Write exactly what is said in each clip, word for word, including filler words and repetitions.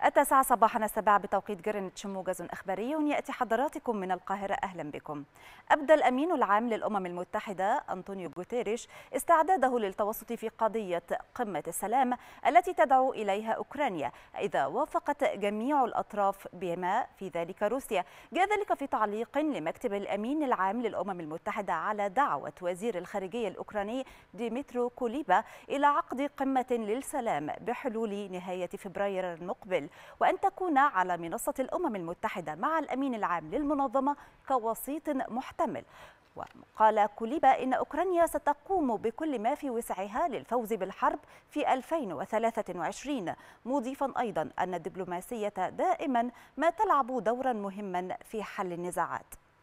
التاسعة صباحا السابعة بتوقيت جرينتش، موجز إخباري يأتي حضراتكم من القاهرة. أهلا بكم. أبدى الأمين العام للأمم المتحدة أنطونيو غوتيريش استعداده للتوسط في قضية قمة السلام التي تدعو إليها أوكرانيا إذا وافقت جميع الأطراف بما في ذلك روسيا. جاء ذلك في تعليق لمكتب الأمين العام للأمم المتحدة على دعوة وزير الخارجية الأوكراني ديمترو كوليبا إلى عقد قمة للسلام بحلول نهاية فبراير المقبل، وأن تكون على منصة الأمم المتحدة مع الأمين العام للمنظمة كوسيط محتمل. وقال كوليبا إن أوكرانيا ستقوم بكل ما في وسعها للفوز بالحرب في ألفين وثلاثة وعشرين، مضيفا أيضا أن الدبلوماسية دائما ما تلعب دورا مهما في حل النزاعات.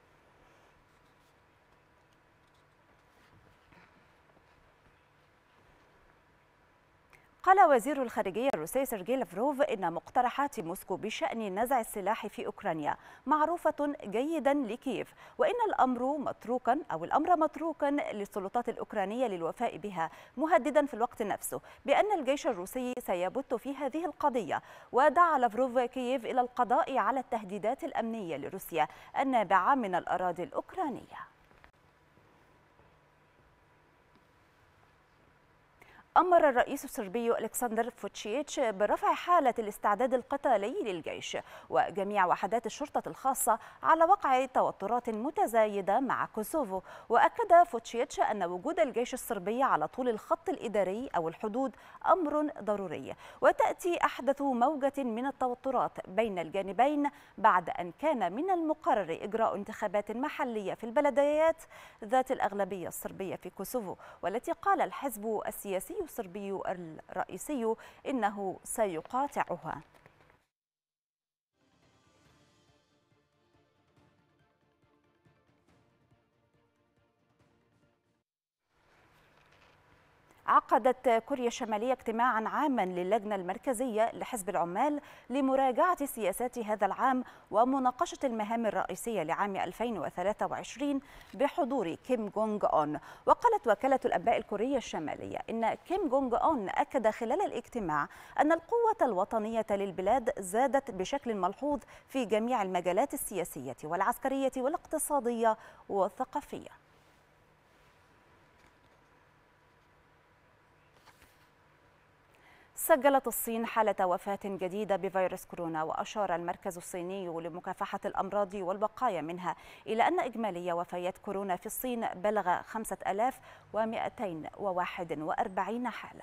قال وزير الخارجية الروسي سيرجي لافروف إن مقترحات موسكو بشأن نزع السلاح في أوكرانيا معروفة جيدا لكييف، وإن الأمر متروكا أو الأمر متروكا للسلطات الأوكرانية للوفاء بها، مهددا في الوقت نفسه بأن الجيش الروسي سيبت في هذه القضية. ودعا لافروف كييف إلى القضاء على التهديدات الأمنية لروسيا النابعة من الأراضي الأوكرانية. أمر الرئيس الصربي ألكسندر فوتشيتش برفع حالة الاستعداد القتالي للجيش وجميع وحدات الشرطة الخاصة على وقع توترات متزايدة مع كوسوفو. وأكد فوتشيتش أن وجود الجيش الصربي على طول الخط الإداري أو الحدود أمر ضروري، وتأتي أحدث موجة من التوترات بين الجانبين بعد أن كان من المقرر إجراء انتخابات محلية في البلديات ذات الأغلبية الصربية في كوسوفو، والتي قال الحزب السياسي الصربي الرئيسي إنه سيقاطعها. عقدت كوريا الشمالية اجتماعا عاما للجنة المركزية لحزب العمال لمراجعة سياسات هذا العام ومناقشة المهام الرئيسية لعام ألفين وثلاثة وعشرين بحضور كيم جونغ أون. وقالت وكالة الأنباء الكورية الشمالية إن كيم جونغ أون أكد خلال الاجتماع أن القوة الوطنية للبلاد زادت بشكل ملحوظ في جميع المجالات السياسية والعسكرية والاقتصادية والثقافية. سجلت الصين حالة وفاة جديدة بفيروس كورونا، وأشار المركز الصيني لمكافحة الأمراض والبقايا منها إلى أن إجمالي وفيات كورونا في الصين بلغ خمسة آلاف ومئتين وواحد وأربعين حالة.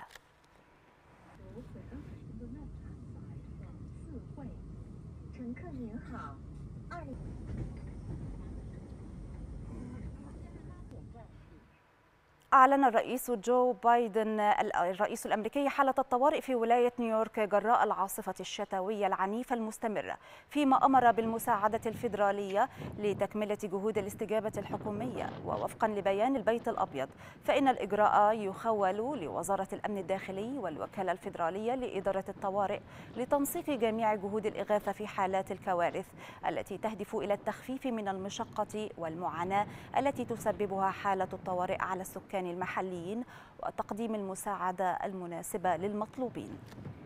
أعلن الرئيس جو بايدن الرئيس الأمريكي حالة الطوارئ في ولاية نيويورك جراء العاصفة الشتوية العنيفة المستمرة، فيما أمر بالمساعدة الفيدرالية لتكملة جهود الاستجابة الحكومية. ووفقا لبيان البيت الأبيض فإن الإجراء يخول لوزارة الأمن الداخلي والوكالة الفيدرالية لإدارة الطوارئ لتنسيق جميع جهود الإغاثة في حالات الكوارث التي تهدف إلى التخفيف من المشقة والمعاناة التي تسببها حالة الطوارئ على السكان المحليين وتقديم المساعدة المناسبة للمطلوبين.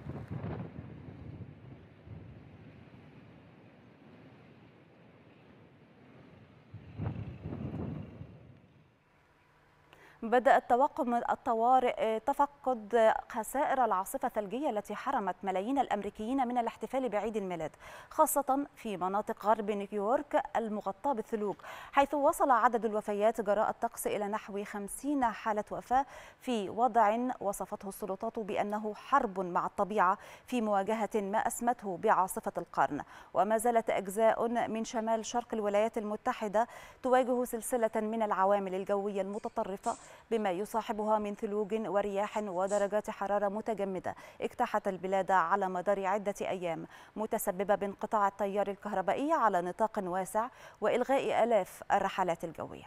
بدأت طواقم الطوارئ تفقد خسائر العاصفة الثلجية التي حرمت ملايين الأمريكيين من الاحتفال بعيد الميلاد، خاصة في مناطق غرب نيويورك المغطاة بالثلوج، حيث وصل عدد الوفيات جراء الطقس إلى نحو خمسين حالة وفاة في وضع وصفته السلطات بأنه حرب مع الطبيعة في مواجهة ما أسمته بعاصفة القرن. وما زالت أجزاء من شمال شرق الولايات المتحدة تواجه سلسلة من العوامل الجوية المتطرفة بما يصاحبها من ثلوج ورياح ودرجات حرارة متجمدة اجتاحت البلاد على مدار عدة أيام، متسببة بانقطاع التيار الكهربائي على نطاق واسع وإلغاء آلاف الرحلات الجوية.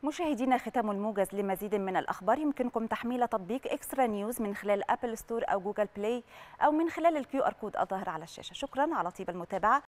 مشاهدينا، ختام الموجز. لمزيد من الأخبار يمكنكم تحميل تطبيق إكسترا نيوز من خلال أبل ستور أو جوجل بلاي، أو من خلال الكيو آر كود الظاهر على الشاشة. شكرا على طيب المتابعة.